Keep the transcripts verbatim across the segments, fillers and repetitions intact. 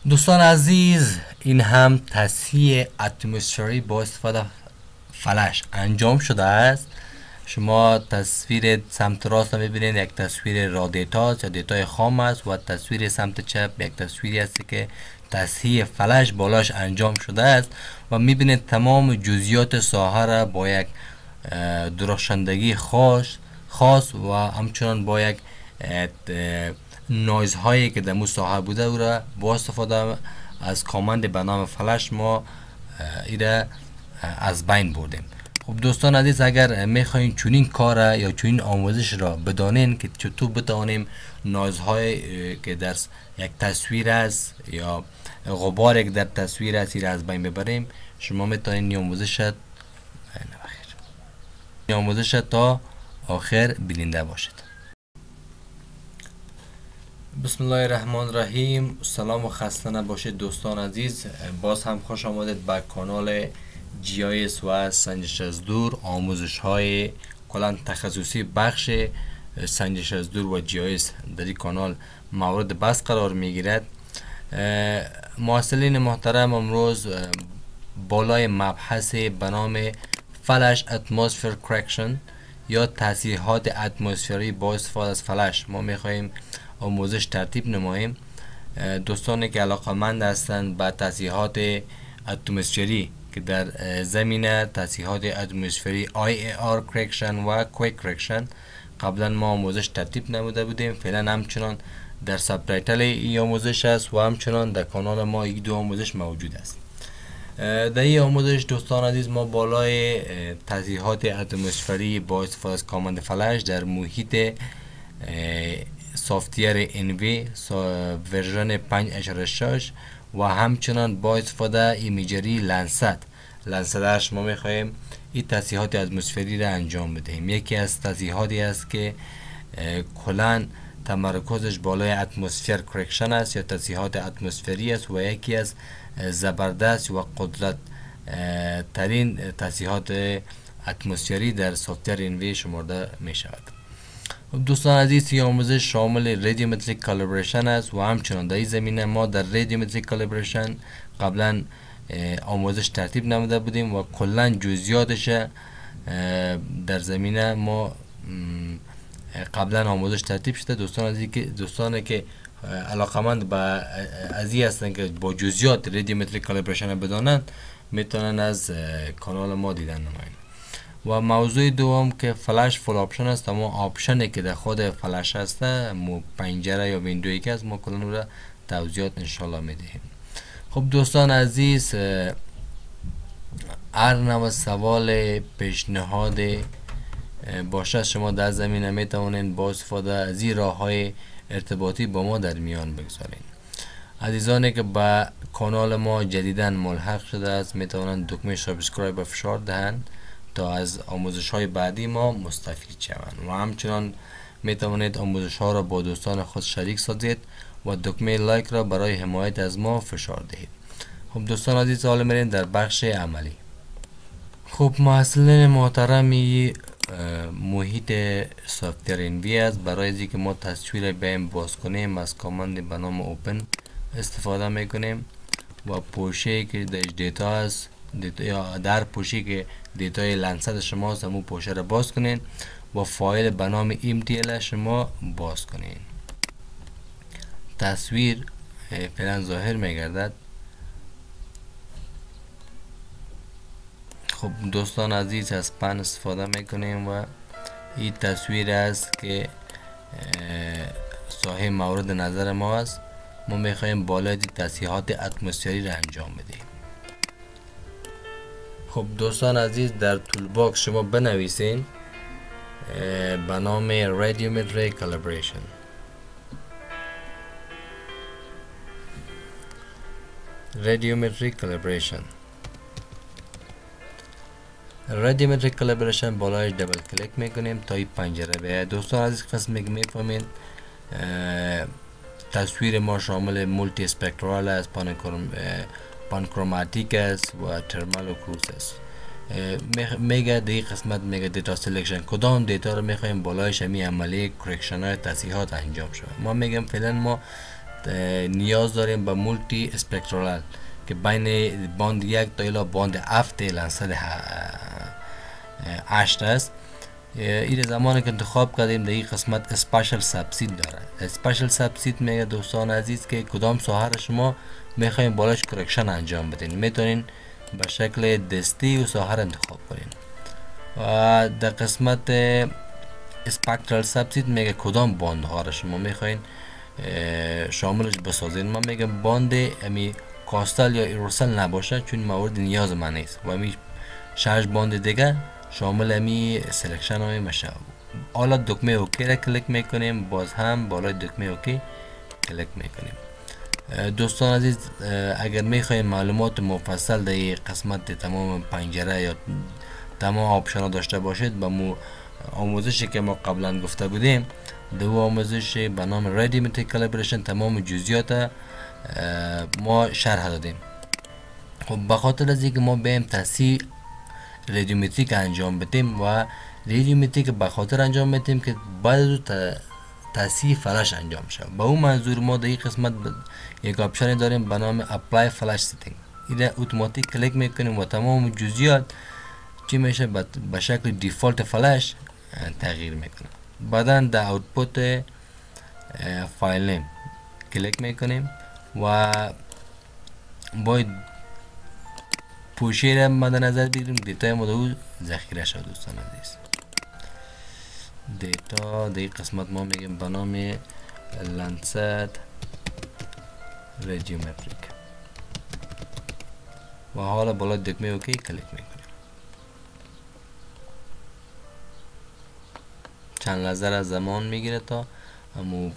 دوستان عزیز، این هم تصحیح اتمسفری با استفاده فلش انجام شده است. شما تصویر سمت راست میبینید، یک تصویر را دیتا است یا دیتای خام است، و تصویر سمت چپ یک تصویری است که تصحیح فلش بالاش انجام شده است و میبینید تمام جزئیات ساحه را با یک درخشندگی خاص خاص و همچنان با یک نویز هایی که در مو ساحه بوده او را با استفاده از کامند به نام فلش ما ایره از بین بردیم. خب دوستان عزیز، اگر میخواین چنین کار یا چنین آموزش را بدانین که چطور بتوانیم نویز های که در یک تصویر است یا غبار که در تصویر است ایره از بین ببریم، شما میتونین این آموزش این آموزش تا آخر بیننده باشید. بسم الله الرحمن الرحیم. سلام و خسته نباشید دوستان عزیز. باز هم خوش آمدید به کانال جی آی اس و سنجش از دور. آموزش های کلا تخصصی بخش سنجش از دور و جی آی اس در این کانال مورد بحث قرار می گیرد. محصلین محترم، امروز بالای مبحث به نام فلش اتمسفر کرکشن یا تصحیحات اتمسفری با استفاده از فلش ما میخواهیم آموزش ترتیب نماییم. دوستانی که علاقمند هستند به تصحیحات اتمسفری که در زمینه تصحیحات اتمسفری آی ای آر کرکشن و کویک کرکشن قبلا ما آموزش ترتیب نموده بودیم، فعلا همچنان در ساب تایتل این آموزش است و همچنان در کانال ما یک دو آموزش موجود است. در این آموزش دوستان عزیز ما بالای تصحیحات اتمسفری با استفاده از کامند فلش در محیط سافتیر انوی ورژن پنج اشاره شش و همچنان با استفاده ایمیجری لنست لنست ما میخواهیم این تصحیحات اتمسفری را انجام بدهیم. یکی از تصحیحاتی است که کلان تمرکزش بالای اتمسفر کرکشن است یا تصحیحات اتمسفری است و یکی از زبردست و قدرت ترین تصحیحات اتمسفری در سافتیر انوی شمرده می شود. دوستان عزیز، این آموزش شامل رادیومتریک کالیبریشن است و همچنان در این زمینه ما در رادیومتریک کالیبریشن قبلا آموزش ترتیب نموده بودیم و کلا جزئیاتش در زمینه ما قبلا آموزش ترتیب شده. دوستان عزیز که دوستانی که علاقمند به ازی هستند که با جزئیات رادیومتریک کالیبریشن بدانند میتونن از کانال ما دیدن نمایند. و موضوع دوم که فلش فول آپشن است، اما آپشنی که در خود فلش هسته مو پنجره یا ویندویی که از ما کلان را توضیحات انشالله میدهیم. خب دوستان عزیز، هر نوع سوال پیشنهاد باشد شما در زمینه میتوانید با استفاده از این راه های ارتباطی با ما در میان بگذارید. عزیزانی که به کانال ما جدیداً ملحق شده است میتوانند دکمه سابسکرایب فشار دهند تا از آموزش های بعدی ما مستفید شوند و همچنان میتوانید آموزش ها را با دوستان خود شریک سازید و دکمه لایک را برای حمایت از ما فشار دهید. خب دوستان عزیز، حالا میریم در بخش عملی. خب محصلین محترمی، محیط سافتیر انوی است. برای اینکه که ما تصویر بیم باز کنیم از کامند به نام اوپن استفاده میکنیم و پوشه که در دیتا است دیتا یا در پوشی که دیتای لنست شما است همون پوشه را باز کنین و فایل به نام ام تی ال شما باز کنین. تصویر فعلا ظاهر میگردد. خب دوستان عزیز، از پن استفاده میکنیم و این تصویر است که صاحب مورد نظر ما است. ما میخوایم بالای تصحیحات اتمسفری را انجام بدیم. خب دوستان عزیز، در تول باکس شما بنویسین به نام رادیومتریک کالیبریشن. رادیومتریک کالیبریشن رادیومتریک کالیبریشن بالایش دبل کلیک میکنیم تا این پنجره بیاید. دوستان عزیز، قسمی که میفهمین تصویر ما شامل مولتی اسپکترال است، پانکروماتیک است و ترمال و کروز است. میگه در این قسمت میگه دیتا سلکشن، کدام دیتا رو میخوایم بالایش همی عملی کرکشن های تصحیحات انجام شود. ما میگم فعلا ما نیاز داریم به مولتی اسپکترال که بین باند یک تا الی باند هفت لنصد هشت است. این زمانی که انتخاب کردیم در این قسمت اسپیشل سابسید داره. اسپیشل سابسید میگه دوستان عزیز که کدام ساحه را شما میخواین بالاش کرکشن انجام بدین، میتونین به شکل دستی و ساحه را انتخاب کنین. و در قسمت اسپکترال سابسید میگه کدام باند ها را شما میخواین شاملش بسازین. من میگم باند امی کاستل یا ایروسل نباشه چون مورد نیاز من نیست و امی شش باند دیگه شامل امی سلکشن های میشه. حالا دکمه اوکی را کلیک میکنیم، باز هم بالای دکمه اوکی کلیک میکنیم. دوستان عزیز اگر میخواین معلومات مفصل در این قسمت تمام پنجره یا تمام آپشن ها داشته باشید به مو آموزشی که ما قبلا گفته بودیم، دو آموزش به نام رادیومتریک کالیبریشن تمام جزئیات ما شرح دادیم. خب به خاطر از اینکه ما بیم تصحیح رادیومتریک انجام بدیم و رادیومتریک به خاطر انجام بدیم که بعد از تصحیح فلش انجام شه، به اون منظور ما در این قسمت یک آپشن داریم به نام اپلای فلش سیتینگ. این اتوماتیک کلیک میکنیم و تمام جزئیات چی میشه به شکل دیفالت فلش تغییر میکنه. بعدا در اوتپوت فایل نیم کلیک میکنیم و باید پوشی را مد نظر بگیریم دیتای ما دو ذخیره شد. دوستان عزیز دیتا در این قسمت ما میگیم به نام لنسد رادیومتریک و حالا بالا دکمه اوکی کلیک میکنیم. چند لحظه از زمان میگیره تا همون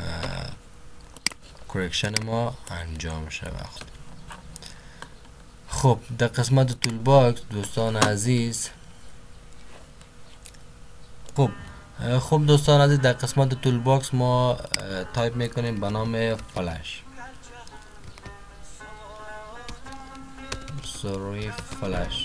کرکشن ما انجام شود. خب در قسمت تول باکس دوستان عزیز خب خب دوستان عزیز در قسمت تول باکس ما تایپ میکنیم به نام فلش سوری فلش.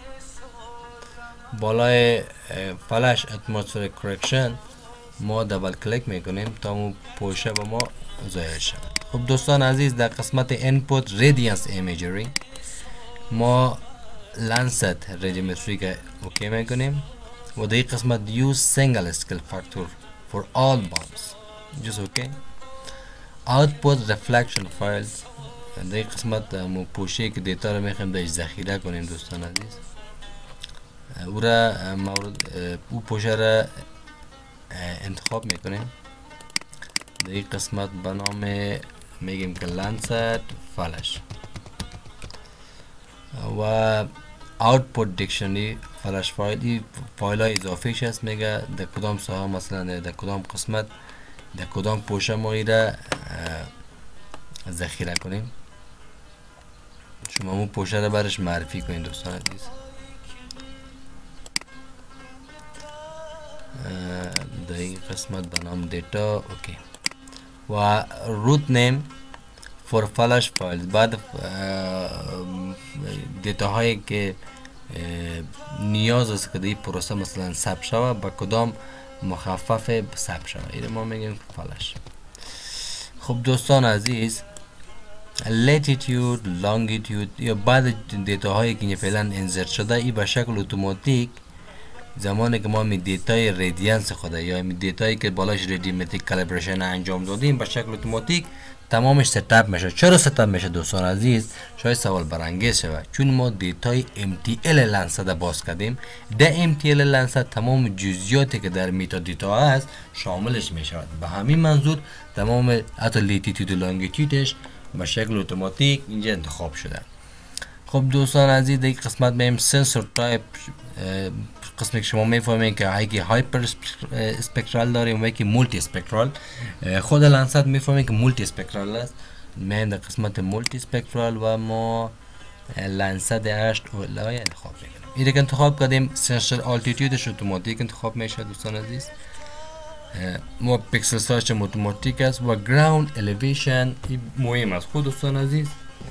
بالای فلش اتمسفریک کرکشن ما دبل کلیک میکنیم تا اون پوشه به ما ظاهر شود. خب دوستان عزیز در قسمت اینپوت رادیانس ایمیجری ما لنست رادیومتریک اوکی میکنیم و در این قسمت use single scale factor for all bonds just okay. output reflection files در این قسمت مو پوشه که دیتا رو میخوایم درش ذخیره کنیم دوستان عزیز، او را مورد او پوشه را انتخاب میکنیم. در این قسمت به نام میگیم که لنست فلش و output dictionary فلش فایل. این فایل های اضافیش هست میگه در کدام ساحه مثلا در کدام قسمت در کدام پوشه ما ای را ذخیره کنیم. شما مو پوشه را برش معرفی کنید دوستان عزیز. در این قسمت به نام دیتا اوکی و روت نیم فور فلش فایل. بعد دیتا هایی که نیاز است که در این پروسه مثلا ثبت شود با کدام مخفف ثبت شود، این ما میگیم فلش. خب دوستان عزیز latitude longitude یا بعد دیتا هایی که فعلا انزرت شده ای به شکل اتوماتیک زمانی که ما می دیتای رادیانس خود یا می دیتایی که بالاش رادیومتریک کالیبریشن انجام دادیم به شکل اتوماتیک تمامش ستاپ میشه. چرا ستاپ میشه دوستان عزیز؟ شاید سوال برانگیز شود. چون ما دیتای ام تی ال لنسد باز کردیم. در ام تی ال لنسد تمام جزئیاتی که در میتا دیتا هست شاملش میشود. به همین منظور تمام حتی لیتیتود و لانگیتودش به شکل اتوماتیک اینجا انتخاب شده. خب دوستان عزیز در این قسمت میم سنسور تایپ قسمی که شما میفهمین که هایی که هایپر اسپکترال داریم و یکی مولتی اسپکترال. خود لنست میفهمین که مولتی اسپکترال است. من در قسمت مولتی اسپکترال و ما لنست هشت اولای انتخاب میکنیم. این که انتخاب کردیم سنسور آلتیتودش اتوماتیک انتخاب میشه دوستان عزیز. ما پیکسل سایز اتوماتیک است و گراوند الیویشن مهم است. خود دوستان عزیز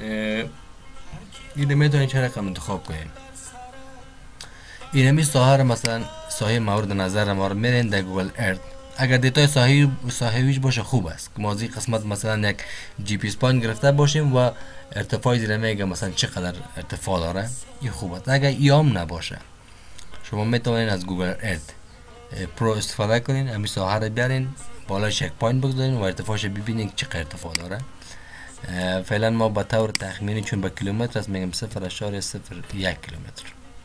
این میتونید چه رقم انتخاب کنیم. این همی ساحه را مثلا ساحه مورد نظر ما رو میرین در گوگل ارت. اگر دیتای صحیح صحیحش باشه خوب است. ما از این قسمت مثلا یک جی پی اس پوینت گرفته باشیم و ارتفاع زیر میگه مثلا چقدر ارتفاع داره، این خوب است. اگر ایام نباشه شما میتونین از گوگل ارت پرو استفاده کنین، همین ساحه رو بیارین بالای چک پوینت بگذارین و ارتفاعش ببینین چقدر ارتفاع داره. فعلا ما با طور تخمینی چون به کیلومتر است میگم صفر اشاریه صفر یک کیلومتر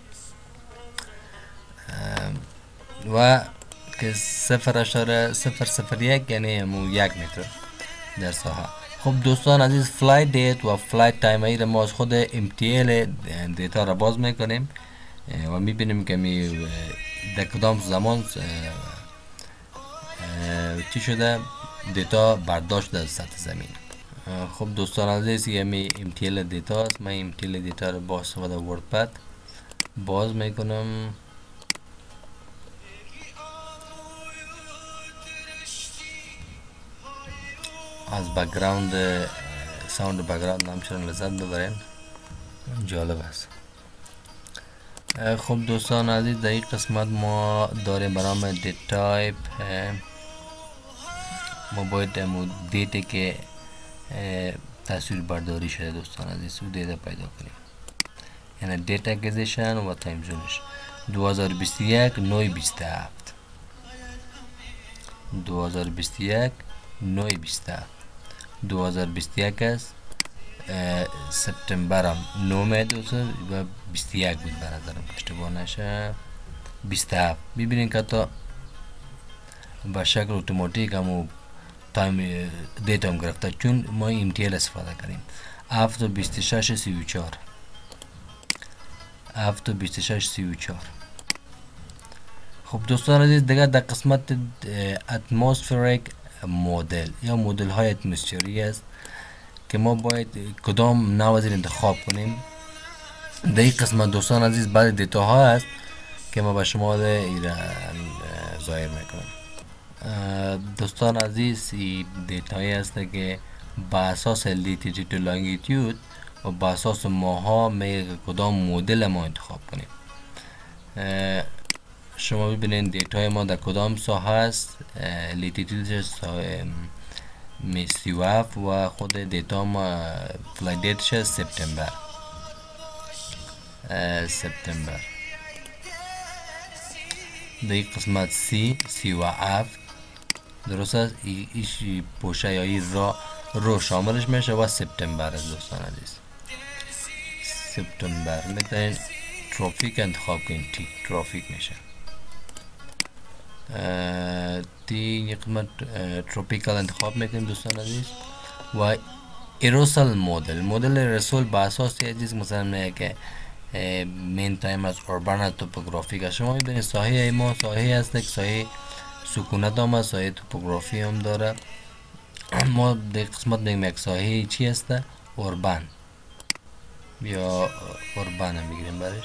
و که صفر اشاریه صفر صفر یک یعنی همون یک متر در ساحه. خب دوستان عزیز، فلایت دیت و فلایت تایم ای ما از خود ام تی ال دیتا را باز میکنیم و میبینیم که می در کدام زمان چی شده دیتا برداشت در سطح زمین. خب دوستان عزیز، یه می ام تی ال دیتا است. من ام تی ال دیتا رو با استفاده وردپد باز میکنم. از بکگراند ساوند بکگراند همچنان لذت ببرین، جالب است. خب دوستان عزیز، در این قسمت ما داریم برنامه دیت تایپ. ما باید دیتی که تصویر برداری شده دوستان عزیز او دیتا پیدا کنیم، یعنی دیتا اکوزیشن و تایم زونش. دو هزار و بیست و یک نوی بیست و هفت دو هزار و بیست و یک نوی بیست و هفت دو هزار و بیست و یک است. سپتامبر هم نومه دوستان و بیست و یک بود برادرم اشتباه نشه بیست و هفت. ببینین که تا با شکل اتوماتیک همو تایم دیتا هم گرفته چون ما ام تی ال استفاده کنیم. هفت و بیست و شش سی و چهار هفت و بیست و شش سی و چهار. خب دوستان عزیز، دیگه در قسمت اتمسفریک مدل یا مدل های اتمسفری است که ما باید کدام نوع از انتخاب کنیم. در این قسمت دوستان عزیز بعد دیتا ها است که ما به شما ایره ظاهر میکنم. دوستان عزیز، این دیتایی است که با اساس لیتیتود و لانگیتود و با اساس ماها میگه کدام مدل ما انتخاب کنیم. شما ببینید دیتای ما در کدام ساحه است. لیتیتودش می سی و هفت و خود دیتا ما فلایت دیتش سپتامبر سپتامبر. در این قسمت سی سی و هفت درست است. ایش پوشه یا ای را رو شاملش میشه و سپتامبر است دوستان عزیز. سپتامبر میتونین ترافیک انتخاب کنین، تی ترافیک میشه. تی یک قسمت تروپیکال انتخاب میکنیم دوستان عزیز. و ایروسل مدل مدل رسول با اساس یه چیز مثلا میگه که مین تایم از اربان توپوگرافیک. شما میبینید ساحه ما ساحه هست که ساحه سکونت هم هست، ساحه توپوگرافی هم داره. ما در قسمت میگیم یک ساحه چی هست؟ اربان یا اربان هم میگیریم برش.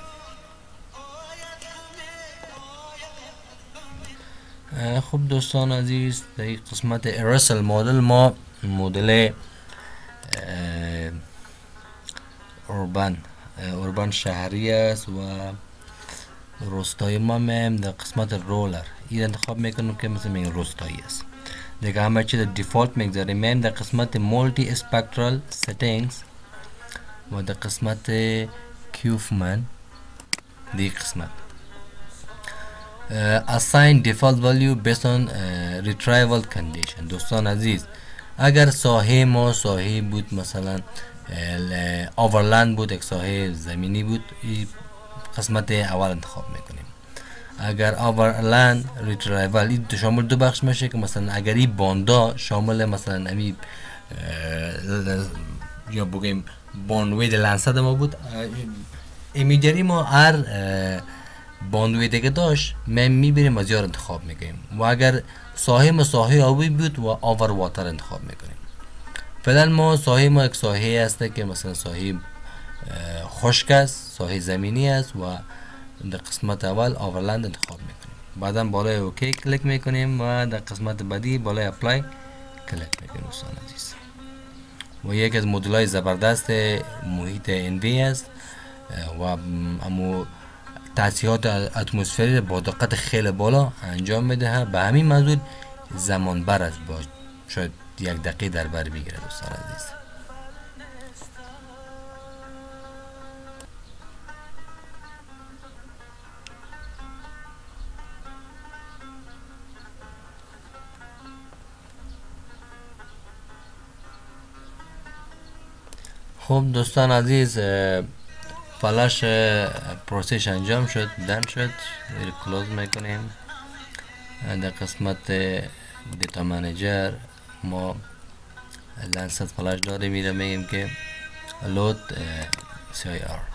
خب دوستان عزیز، در این قسمت ایروسل مدل ما مدل اربان اربان شهری است و روستایی ما میم در قسمت رولر این انتخاب میکنم که مثل این روستایی است. دیگه همه چیز دیفالت میگذاریم. میم در قسمت مولتی اسپکترال سیتینگز و در قسمت کیوفمن دی قسمت uh, assign default value based on uh, retrieval condition. دوستان عزیز، اگر ساحه ما ساحه بود مثلا اوورلند بود، یک ساحه زمینی بود، این قسمت اول انتخاب میکنیم. اگر اوورلند ریترایول این شامل دو بخش میشه که مثلا اگر این باندا شامل مثلا امی یا بگیم باندوید لنسد ما بود، ایمیجری ما هر باندویده که داشت من میبریم از یار انتخاب میکنیم. و اگر ساحه ما ساحه آبی بود و آور واتر انتخاب میکنیم. فعلا ما ساحه ما یک ساحه هسته که مثلا ساحه خشک است، ساحه زمینی است و در قسمت اول آورلند انتخاب میکنیم. بعدا بالای اوکی کلیک میکنیم و در قسمت بعدی بالای اپلای کلیک میکنیم دوستان عزیز. و یک از مدل‌های زبردست محیط انوی است و امو تصحیحات اتمسفری با دقت خیلی بالا انجام میده. به همین منظور زمان بر است، با شاید یک دقیقه در بر بگیره دوستان عزیز. خب دوستان عزیز، فلاش پروسش انجام شد، دن شد. رو کلوز میکنیم. در قسمت دیتا منیجر ما لنست فلاش داریم. میره میگیم که لود سی آی آر.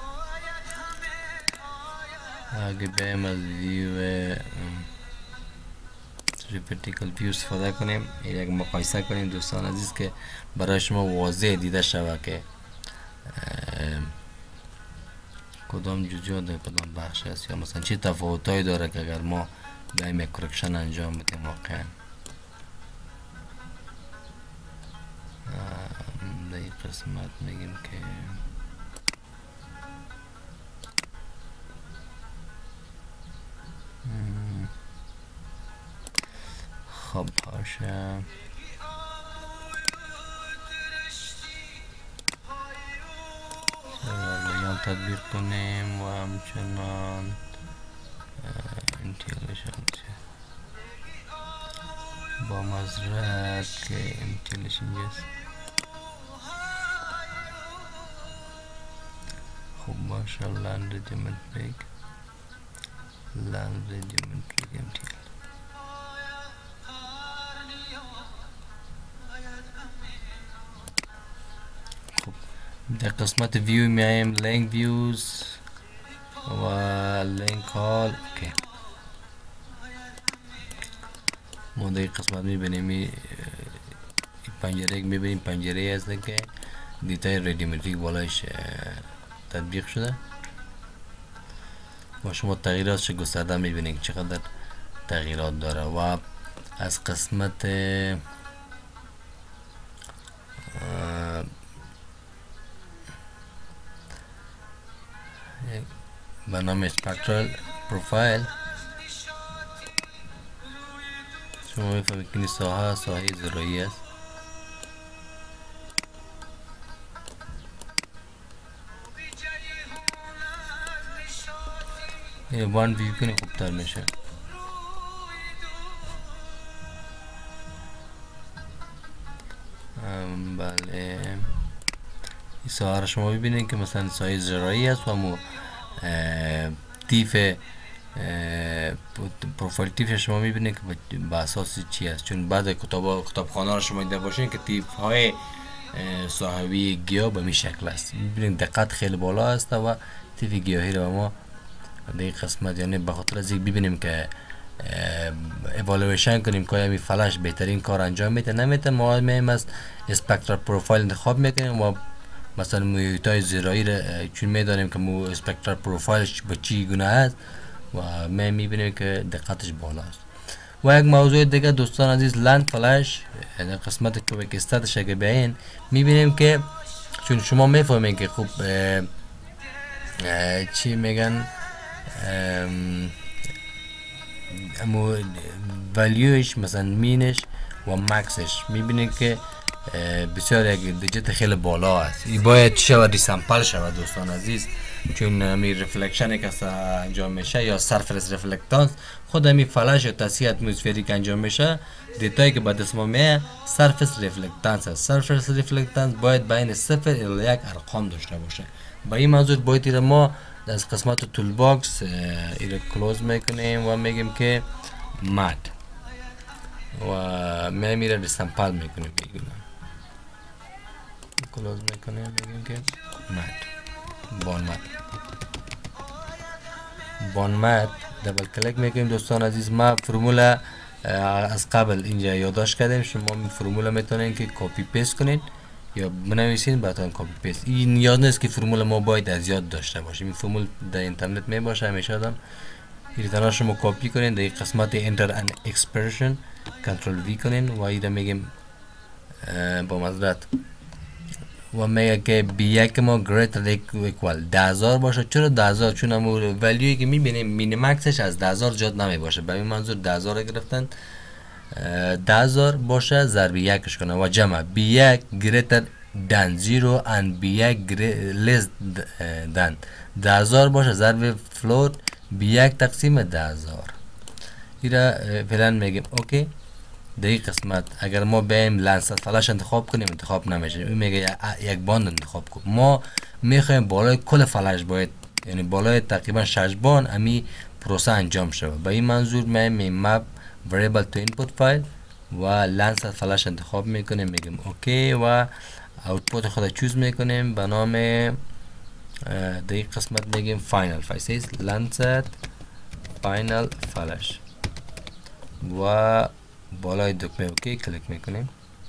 اگه بیم از ویو ریپتیکل ویو استفاده کنیم، یک مقایسه کنیم دوستان عزیز که برای شما واضح دیده شود که کدام جزئیات در کدام بخش است، یا مثلا چه تفاوتایی داره که اگر ما بیایم یک کرکشن انجام بدیم. واقعا در این قسمت میگیم که خب باشه، رویان تطبیق کنیم و همچنان انتیلیشن با مذرت که انتیلیشن جست. خب باشه، لند ریجیمنت بیگ لند ریجیمنت بیگ انتیل. در قسمت ویو میایم، لینک ویوز و لینک هال. اوکی، ما در قسمت میبینیم این پنجره میبینیم پنجره هست که دیتای ریدیومتریک بالایش تطبیق شده و شما تغییراتش گسترده میبینید چقدر تغییرات داره. و از قسمت به نام اسپکترال پروفایل شما میفهمید که این ساحه ساحه زراعی است. وان ویو کنی خوبتر میشه. بله، این ساحه را شما ببینید که مثلا ساحه زراعی است و مو تیف پروفایل تیف شما میبینید که به اساس چی است، چون بعد کتاب کتابخانه را شما دیده باشین که تیف های صاحبی گیاه به می شکل است. میبینید دقت خیلی بالا است و تیف گیاهی را ما در قسمت یعنی به خاطر از اینکه ببینیم که اوالویشن کنیم که می فلش بهترین کار انجام میده نمیده، ما مهم است اسپکترال پروفایل انتخاب میکنیم و مثلا محیطای زراعی را چون میدانیم که مو اسپکترال پروفایلش به چی گونه است و ما میبینیم که دقتش بالا است. و یک موضوع دیگه دوستان عزیز، لند فلش در قسمت کویک استاتش اگه بیاین میبینیم که چون شما میفهمین که خوب چی میگن امو ولیوش مثلا مینش و مکسش میبینید که بسیار یک دیجیت خیلی بالا است. این باید شود ریسمپل شود دوستان عزیز، چون همی رفلکشن که انجام میشه یا سرفیس رفلکتانس خود همی فلش یا تصحیح اتمسفریک انجام میشه، دیتایی که به دست ما میاد سرفیس رفلکتانس است. سرفیس رفلکتانس باید بین صفر الی یک ارقام داشته باشه. با این منظور باید ایره ما از قسمت تول باکس ایره کلوز میکنیم و میگیم که مد و می میره ریسمپل میکنیم بگیرم کلوز میکنیم میگیم که مد بان مد بان مد دبل کلیک میکنیم. دوستان عزیز ما فرمولا از قبل اینجا یادداشت کردیم، شما این فرمولا میتونین که کپی پیست کنین یا بنویسین بعدن کپی پیست. این نیاز نیست که فرمول ما باید از یاد داشته باشیم، این فرمول در اینترنت می باشه همیشه آدم ایرتانا شما کپی کنین در قسمت انتر ان اکسپرشن کنترل وی کنین و ایده میگیم با مزرعت و میگه که بی یک ما greater equal ده هزار باشه. چرا ده هزار؟ چون همون ولیوی که میبینیم مینیمکسش از ده هزار زیاد نمی باشه. به این منظور ده هزار گرفتن، ده هزار باشه ضرب یکش کنه و جمع بی یک greater than zero and بی یک less than ده هزار باشه ضرب float بی یک تقسیم ده هزار. ایرا فعلا میگیم اوکی. در این قسمت اگر ما بیم لنست فلش انتخاب کنیم انتخاب نمیشه. این میگه یک باند انتخاب کن. ما میخوایم بالای کل فلش باید، یعنی بالای تقریبا شش باند امی پروسه انجام شود. به این منظور میگیم map variable to input file و لنست فلش انتخاب میکنیم، میگیم اوکی و اوتپوت خود چوز میکنیم به نام در این قسمت میگیم final file lancet final flash و بالای دکمه اوکی کلیک میکنیم.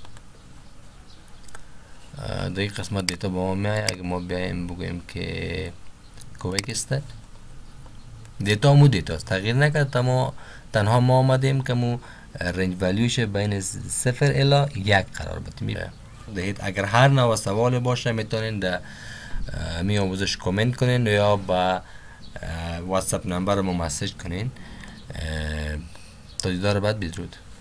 در این قسمت دیتا با ما میای. اگه ما بیایم بگویم که کویک استد دیتا مو دیتا است، تغییر نکرد. تما تنها ما آمدیم که مو رنج ولیوش بین صفر الی یک قرار بدیم. دهید اگر هر نوع سوال باشه میتونین در می آموزش کامنت کنین یا با واتساپ نمبر ما مسیج کنین. تا دیدار بعد، بدرود.